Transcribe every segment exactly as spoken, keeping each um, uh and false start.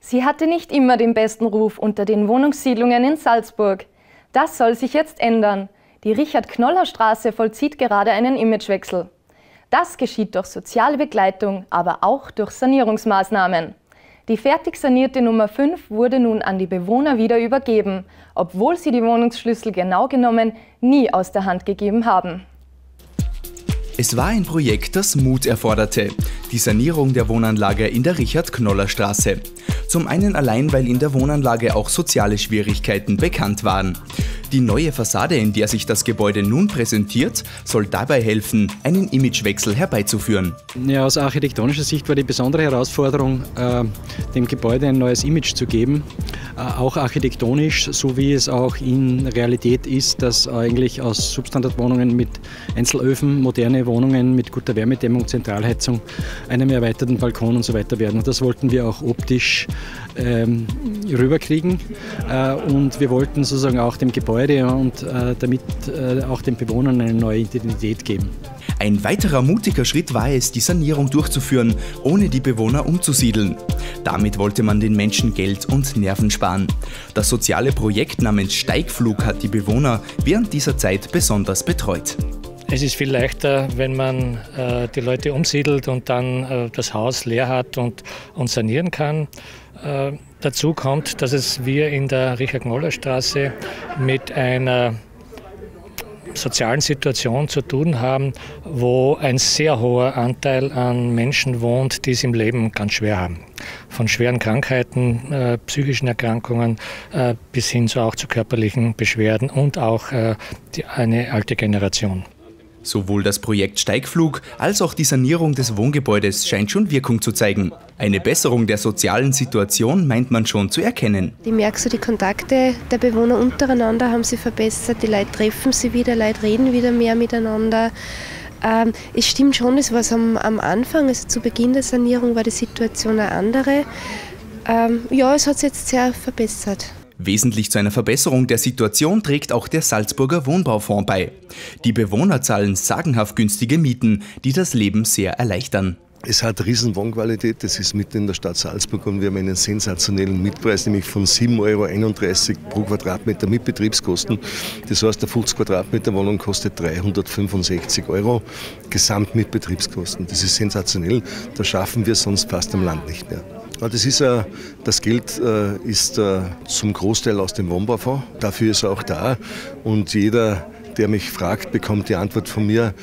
Sie hatte nicht immer den besten Ruf unter den Wohnungssiedlungen in Salzburg. Das soll sich jetzt ändern. Die Richard-Knoller-Straße vollzieht gerade einen Imagewechsel. Das geschieht durch soziale Begleitung, aber auch durch Sanierungsmaßnahmen. Die fertig sanierte Nummer fünf wurde nun an die Bewohner wieder übergeben, obwohl sie die Wohnungsschlüssel genau genommen nie aus der Hand gegeben haben. Es war ein Projekt, das Mut erforderte. Die Sanierung der Wohnanlage in der Richard-Knoller-Straße. Zum einen allein, weil in der Wohnanlage auch soziale Schwierigkeiten bekannt waren. Die neue Fassade, in der sich das Gebäude nun präsentiert, soll dabei helfen, einen Imagewechsel herbeizuführen. Ja, aus architektonischer Sicht war die besondere Herausforderung, äh, dem Gebäude ein neues Image zu geben. Äh, auch architektonisch, so wie es auch in Realität ist, dass eigentlich aus Substandardwohnungen mit Einzelöfen moderne Wohnungen mit guter Wärmedämmung, Zentralheizung, einem erweiterten Balkon und so weiter werden. Und das wollten wir auch optisch ähm, rüberkriegen. Äh, und wir wollten sozusagen auch dem Gebäude und äh, damit äh, auch den Bewohnern eine neue Identität geben. Ein weiterer mutiger Schritt war es, die Sanierung durchzuführen, ohne die Bewohner umzusiedeln. Damit wollte man den Menschen Geld und Nerven sparen. Das soziale Projekt namens Steigflug hat die Bewohner während dieser Zeit besonders betreut. Es ist viel leichter, wenn man äh, die Leute umsiedelt und dann äh, das Haus leer hat und, und sanieren kann. Äh, dazu kommt, dass es wir in der Richard-Knoller-Straße mit einer sozialen Situation zu tun haben, wo ein sehr hoher Anteil an Menschen wohnt, die es im Leben ganz schwer haben. Von schweren Krankheiten, äh, psychischen Erkrankungen äh, bis hin zu auch zu körperlichen Beschwerden und auch äh, die, eine alte Generation. Sowohl das Projekt Steigflug als auch die Sanierung des Wohngebäudes scheint schon Wirkung zu zeigen. Eine Besserung der sozialen Situation meint man schon zu erkennen. Ich merke so, die Kontakte der Bewohner untereinander haben sich verbessert, die Leute treffen sich wieder, Leute reden wieder mehr miteinander. Ähm, es stimmt schon, es war am, am Anfang, also zu Beginn der Sanierung war die Situation eine andere. Ähm, ja, es hat sich jetzt sehr verbessert. Wesentlich zu einer Verbesserung der Situation trägt auch der Salzburger Wohnbaufonds bei. Die Bewohner zahlen sagenhaft günstige Mieten, die das Leben sehr erleichtern. Es hat riesen Wohnqualität, das ist mitten in der Stadt Salzburg und wir haben einen sensationellen Mietpreis, nämlich von sieben Euro einunddreißig pro Quadratmeter mit Betriebskosten. Das heißt, eine fünfzig Quadratmeter Wohnung kostet dreihundertfünfundsechzig Euro, gesamt mit Betriebskosten. Das ist sensationell, das schaffen wir sonst fast am Land nicht mehr. Das, ist, das Geld ist zum Großteil aus dem Wohnbaufonds, dafür ist er auch da und jeder, der mich fragt, bekommt die Antwort von mir,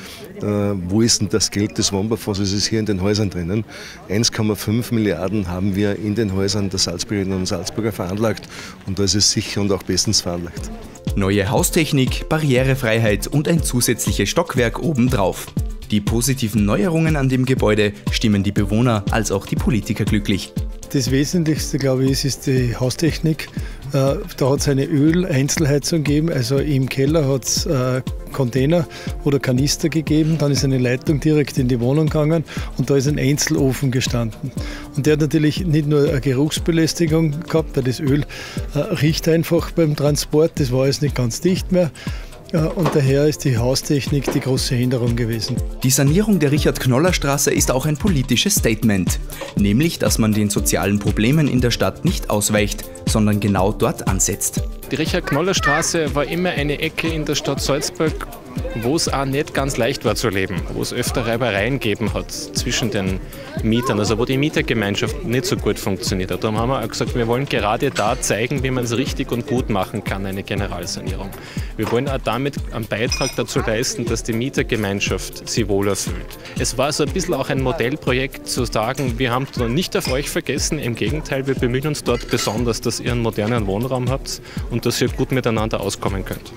wo ist denn das Geld des Wohnbaufonds? Es ist hier in den Häusern drinnen. eins Komma fünf Milliarden haben wir in den Häusern der Salzburgerinnen und Salzburger veranlagt und da ist es sicher und auch bestens veranlagt. Neue Haustechnik, Barrierefreiheit und ein zusätzliches Stockwerk obendrauf. Die positiven Neuerungen an dem Gebäude stimmen die Bewohner als auch die Politiker glücklich. Das Wesentlichste, glaube ich, ist, ist die Haustechnik. Da hat es eine Öl-Einzelheizung gegeben, also im Keller hat es Container oder Kanister gegeben, dann ist eine Leitung direkt in die Wohnung gegangen und da ist ein Einzelofen gestanden. Und der hat natürlich nicht nur eine Geruchsbelästigung gehabt, weil das Öl riecht einfach beim Transport, das war jetzt nicht ganz dicht mehr. Und daher ist die Haustechnik die große Hinderung gewesen. Die Sanierung der Richard-Knoller-Straße ist auch ein politisches Statement. Nämlich, dass man den sozialen Problemen in der Stadt nicht ausweicht, sondern genau dort ansetzt. Die Richard-Knoller-Straße war immer eine Ecke in der Stadt Salzburg, wo es auch nicht ganz leicht war zu leben, wo es öfter Reibereien gegeben hat zwischen den Mietern, also wo die Mietergemeinschaft nicht so gut funktioniert hat. Darum haben wir auch gesagt, wir wollen gerade da zeigen, wie man es richtig und gut machen kann, eine Generalsanierung. Wir wollen auch damit einen Beitrag dazu leisten, dass die Mietergemeinschaft sich wohler fühlt. Es war so ein bisschen auch ein Modellprojekt zu sagen, wir haben nicht auf euch vergessen, im Gegenteil, wir bemühen uns dort besonders, dass ihr einen modernen Wohnraum habt und dass ihr gut miteinander auskommen könnt.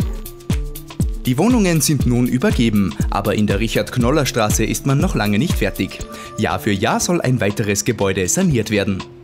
Die Wohnungen sind nun übergeben, aber in der Richard-Knoller-Straße ist man noch lange nicht fertig. Jahr für Jahr soll ein weiteres Gebäude saniert werden.